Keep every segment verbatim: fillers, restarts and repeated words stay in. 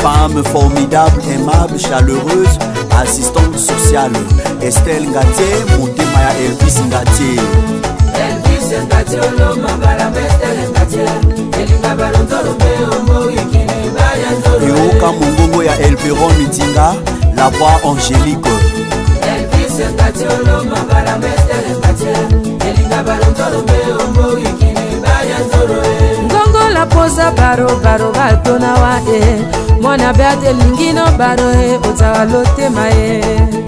Femme formidable, aimable, chaleureuse, assistante sociale. Estelle Ngatier, Montemaya Elvis Ngatier. Elvis Ngatier, Oloma Balamba Estelle Ngatier. Elinga Balonzoro Beombo Ikini Bayanzoro. Eoka Mongongo ya Elveron Ndinga, la voix angélique. Elvis Ngatier, Oloma Balamba Estelle Ngatier. Elinga Balonzoro Beombo Ikini Bayanzoro. Ngongo la posa baro baro batona wa e. Mwana beate lingino baro e. Otawalote mae.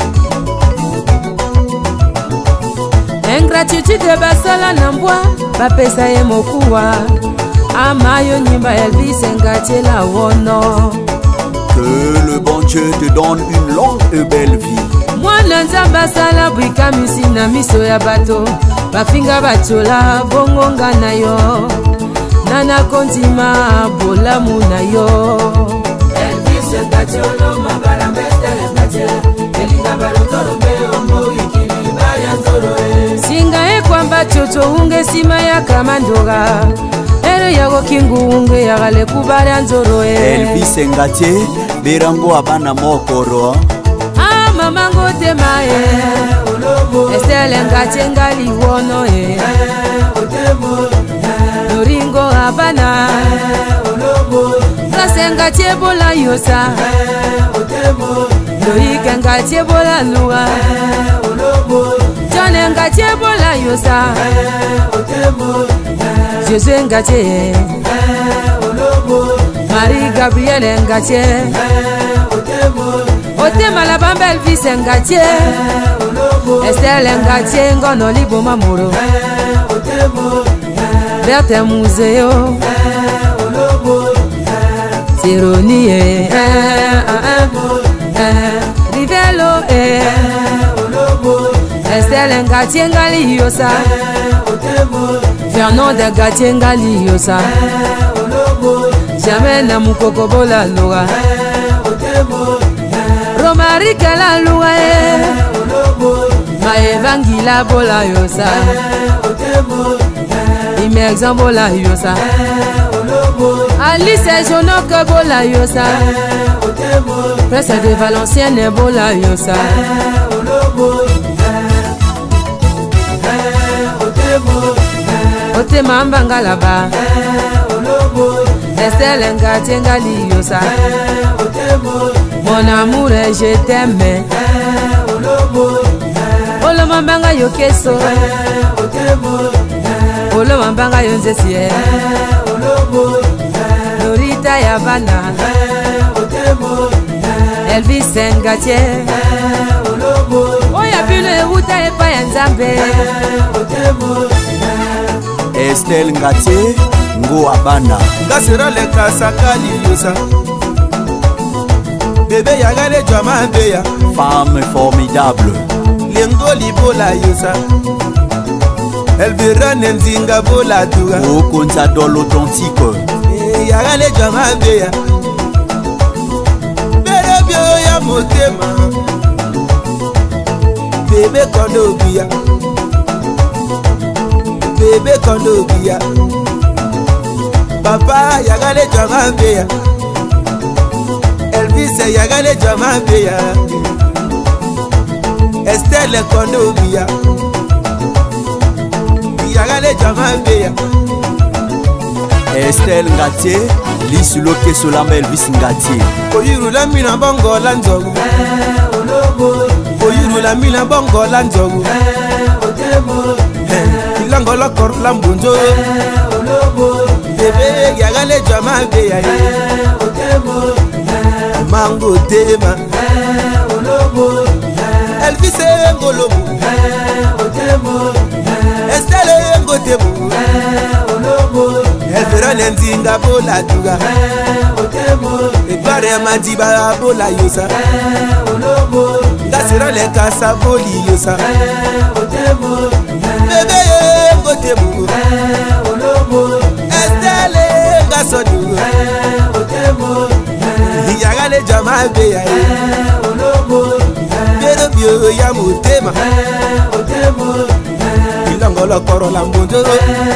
Ingratitude basala nambwa bapesa ye mokuwa amayo nyimba Elvis Ngatier la wono. Que le bon Dieu te donne une longue et belle vie. Mwana nzamba sala bwika misi na miso ya bato bafinga batola bongonga na yo nana kontima bolamu na yo. Elvis Ngatier Oloma Balamba Estelle Ngatier. Elinga Balonzoro Beombo Ikini Bayanzoro. Singa e kwamba chocho unge sima ya kamandoga ere yago kingu unge yagale kubala nzoro e. Elvis Ngatier berango abana mokoro. Ah mama ngote mae Estelle Ngatier ngali wono e. Noringo abana Grâce Ngatier bola yosa Loïc Ngatier bola lua John Ngatier bola yosa Jésus Ngatier Marie Gabrielle Ngatier Otema la bamba Elvis Ngatier Estelle Ngatier ngono libo mamoro Berthe Museo Sironie Rivelo Estelle Ngatier ngali yosa Fernand Ngatier ngali yosa Jamais na mukoko bola loa Romari kala loa Maevangila bola yosa Imerxan bola yosa Alice Jonoka bola yosa Presse de Valenciennes bola yosa Otema mbanga laba Estelle Ngatier ngali yosa Mon amour je t'aime Oloma mbanga yokeso Oloma mbanga yonzesie Lorita ya bana Elvis Ngatier Oya bile uta epa ya nzambe Estelle Ngatier ngo abana Gasira le kasakali yosa Bébé yagale jama beya. Femme formidable Lengo libola yosa Elvira nenzinga bola duga Okonza dans l'authentique Yagale jama beya Bere bio ya motema Bébé kondo biya Bébé kondo biya Papa yagale jama beya Elvis yagale jama beya Estelle kondo biya Yagale jama beya Estelle Ngatier Lisulo Kesolamba Elvis Ngatier Oyiru la mina bongo la nzogu Oyiru la mina bongo la nzogu Ilango la kor la mbunjo Bebe yagale jama beya Mango tema Elvis ngolobu Estelle ngotemu Elvira nenzinga bola duga Ekware madiba bola yosa Gasira le kasa boli yosa Bebe ngotemu Estelle ngasodu Yagale jama beya Bero bio ya mutema Ilango la koro la mbunjo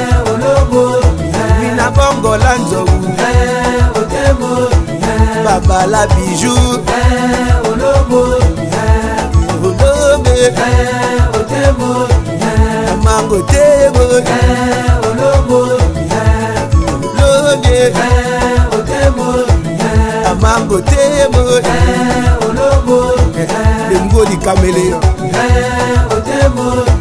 Mina bongo la njogu Baba bala bijou Olobo Olombe Otemo Mango temo Olobo Olombe Otemo Mango temo Olobo Lengo di caméléon Otemo